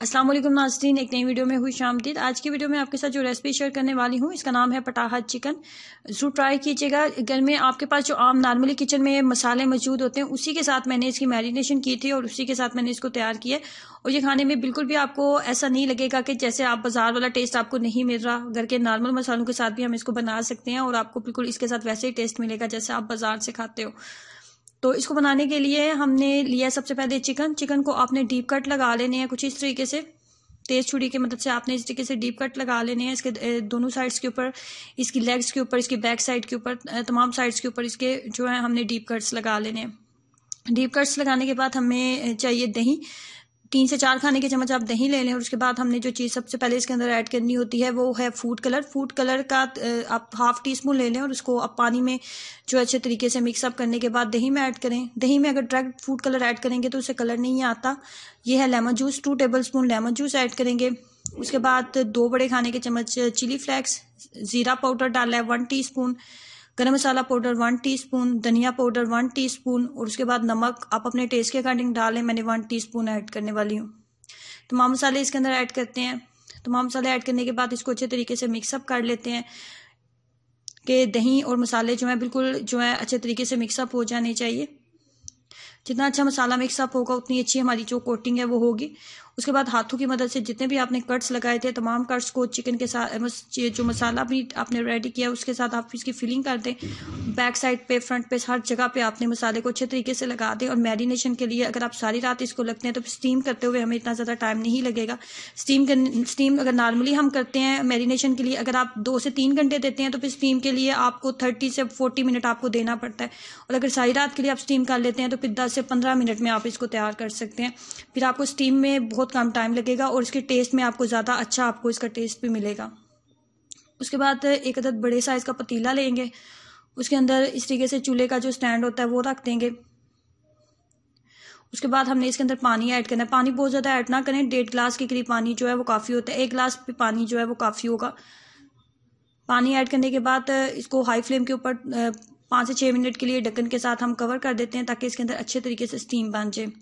अस्सलाम वालेकुम नाज़रीन, एक नई वीडियो में हुई शामदीद। आज की वीडियो में आपके साथ जो रेसिपी शेयर करने वाली हूँ इसका नाम है पटाहा चिकन। ज़रूर ट्राई कीजिएगा। घर में आपके पास जो आम नॉर्मली किचन में मसाले मौजूद होते हैं उसी के साथ मैंने इसकी मैरिनेशन की थी और उसी के साथ मैंने इसको तैयार किया। और ये खाने में बिल्कुल भी आपको ऐसा नहीं लगेगा कि जैसे आप बाजार वाला टेस्ट आपको नहीं मिल रहा। घर के नॉर्मल मसालों के साथ भी हम इसको बना सकते हैं और आपको बिल्कुल इसके साथ वैसे ही टेस्ट मिलेगा जैसे आप बाजार से खाते हो। तो इसको बनाने के लिए हमने लिया सबसे पहले चिकन को आपने डीप कट लगा लेने हैं कुछ इस तरीके से। तेज छुरी की मदद से आपने इस तरीके से डीप कट लगा लेने हैं। इसके दोनों साइड्स के ऊपर, इसकी लेग्स के ऊपर, इसकी बैक साइड के ऊपर, तमाम साइड्स के ऊपर इसके जो है हमने डीप कट्स लगा लेने हैं। डीप कट्स लगाने के बाद हमें चाहिए दही। 3 से 4 खाने के चम्मच आप दही ले लें। और उसके बाद हमने जो चीज़ सबसे पहले इसके अंदर ऐड करनी होती है वो है फूड कलर। फूड कलर का आप ½ टीस्पून ले लें और उसको आप पानी में जो अच्छे तरीके से मिक्सअप करने के बाद दही में ऐड करें। दही में अगर डायरेक्ट फूड कलर ऐड करेंगे तो उससे कलर नहीं आता। ये है lemon juice, 2 tablespoon lemon juice add करेंगे। उसके बाद 2 बड़े खाने के चम्मच चिली फ्लेक्स, ज़ीरा पाउडर डाला है 1 टीस्पून, गरम मसाला पाउडर 1 टीस्पून, धनिया पाउडर 1 टीस्पून और उसके बाद नमक आप अपने टेस्ट के अकॉर्डिंग डालें। मैंने 1 टीस्पून ऐड करने वाली हूँ। तमाम मसाले इसके अंदर ऐड करते हैं। तमाम मसाले ऐड करने के बाद इसको अच्छे तरीके से मिक्सअप कर लेते हैं कि दही और मसाले जो है बिल्कुल जो है अच्छे तरीके से मिक्सअप हो जाने चाहिए। जितना अच्छा मसाला मिक्सअप होगा उतनी अच्छी हमारी जो कोटिंग है वो होगी। उसके बाद हाथों की मदद से जितने भी आपने कट्स लगाए थे तमाम कट्स को चिकन के साथ जो मसाला भी आपने रेडी किया उसके साथ आप इसकी फिलिंग कर दें। बैक साइड पे, फ्रंट पे, हर जगह पे आपने मसाले को अच्छे तरीके से लगा दें। और मैरिनेशन के लिए अगर आप सारी रात इसको लगते हैं तो स्टीम करते हुए हमें इतना ज़्यादा टाइम नहीं लगेगा। स्टीम अगर नॉर्मली हम करते हैं मैरिनेशन के लिए, अगर आप 2 से 3 घंटे देते हैं तो फिर स्टीम के लिए आपको 30 से 40 मिनट आपको देना पड़ता है। और अगर सारी रात के लिए आप स्टीम कर लेते हैं तो फिर 10 से 15 मिनट में आप इसको तैयार कर सकते हैं। फिर आपको स्टीम में बहुत कम टाइम लगेगा और इसके टेस्ट में आपको ज़्यादा अच्छा आपको इसका टेस्ट भी मिलेगा। उसके बाद एक अदद बड़े साइज़ का पतीला लेंगे। उसके अंदर इस तरीके से चूल्हे का जो स्टैंड होता है वो रख देंगे। उसके बाद हमने इसके अंदर पानी ऐड करना है। पानी बहुत ज़्यादा ऐड ना करें, 1.5 गिलास के करीब पानी जो है वो काफ़ी होता है। 1 गिलास पानी जो है वो काफ़ी होगा। पानी ऐड करने के बाद इसको हाई फ्लेम के ऊपर 5 से 6 मिनट के लिए ढक्कन के साथ हम कवर कर देते हैं ताकि इसके अंदर अच्छे तरीके से स्टीम बन जाए।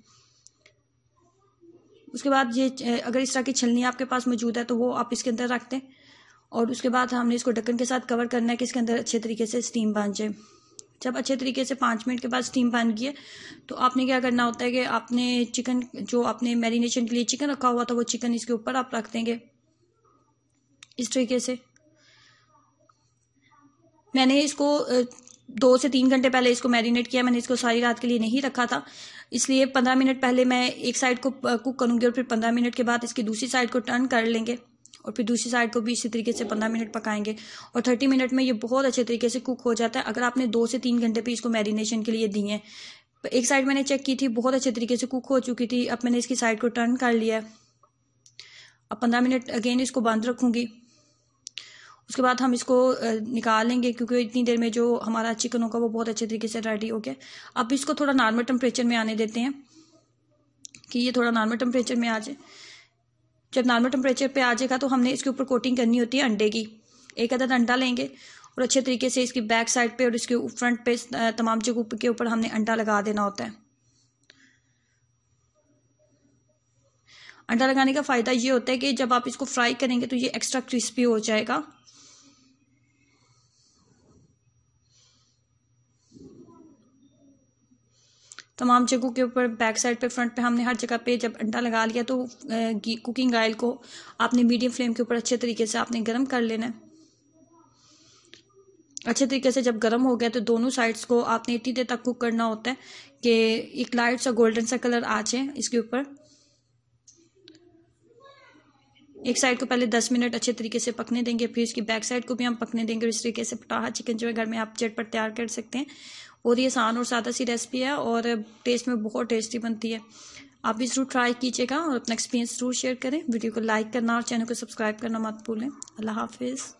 उसके बाद ये अगर इस तरह की छलनी आपके पास मौजूद है तो वो आप इसके अंदर रख दें। और उसके बाद हमने इसको ढक्कन के साथ कवर करना है कि इसके अंदर अच्छे तरीके से स्टीम बन जाए। जब अच्छे तरीके से 5 मिनट के बाद स्टीम बन गई है तो आपने क्या करना होता है कि आपने चिकन जो आपने मैरिनेशन के लिए चिकन रखा हुआ था वो चिकन इसके ऊपर आप रख देंगे इस तरीके से। मैंने इसको 2 से 3 घंटे पहले इसको मैरिनेट किया। मैंने इसको सारी रात के लिए नहीं रखा था, इसलिए 15 मिनट पहले मैं एक साइड को कुक करूँगी और फिर 15 मिनट के बाद इसकी दूसरी साइड को टर्न कर लेंगे और फिर दूसरी साइड को भी इसी तरीके से 15 मिनट पकाएंगे। और 30 मिनट में ये बहुत अच्छे तरीके से कुक हो जाता है अगर आपने 2 से 3 घंटे भी इसको मैरिनेशन के लिए दिए हैं। एक साइड मैंने चेक की थी, बहुत अच्छे तरीके से कुक हो चुकी थी। अब मैंने इसकी साइड को टर्न कर लिया है। अब 15 मिनट अगेन इसको बंद रखूँगी। उसके बाद हम इसको निकाल लेंगे क्योंकि इतनी देर में जो हमारा चिकन होगा वो बहुत अच्छे तरीके से रेडी हो गया। अब इसको थोड़ा नॉर्मल टेम्परेचर में आने देते हैं कि ये थोड़ा नॉर्मल टेम्परेचर में आ जाए। जब नॉर्मल टेम्परेचर पे आ जाएगा तो हमने इसके ऊपर कोटिंग करनी होती है अंडे की। एक अदद अंडा लेंगे और अच्छे तरीके से इसकी बैक साइड पे और इसके फ्रंट पे तमाम जगहों के ऊपर हमने अंडा लगा देना होता है। अंडा लगाने का फ़ायदा ये होता है कि जब आप इसको फ्राई करेंगे तो ये एक्स्ट्रा क्रिस्पी हो जाएगा। तमाम जगहों के ऊपर, बैक साइड पे, फ्रंट पे हमने हर जगह पे जब अंडा लगा लिया तो कुकिंग ऑयल को आपने मीडियम फ्लेम के ऊपर अच्छे तरीके से आपने गर्म कर लेना है। अच्छे तरीके से जब गर्म हो गया तो दोनों साइड्स को आपने इतनी देर तक कुक करना होता है कि एक लाइट सा गोल्डन सा कलर आ जाए इसके ऊपर। एक साइड को पहले 10 मिनट अच्छे तरीके से पकने देंगे, फिर इसकी बैक साइड को भी हम पकने देंगे। और इस तरीके से पटाहा चिकन जो है घर में आप झटपट तैयार कर सकते हैं। बहुत ही आसान और सादा सी रेसिपी है और टेस्ट में बहुत टेस्टी बनती है। आप भी ज़रूर ट्राई कीजिएगा और अपना एक्सपीरियंस ज़रूर शेयर करें। वीडियो को लाइक करना और चैनल को सब्सक्राइब करना मत भूलें। अल्लाह हाफिज़।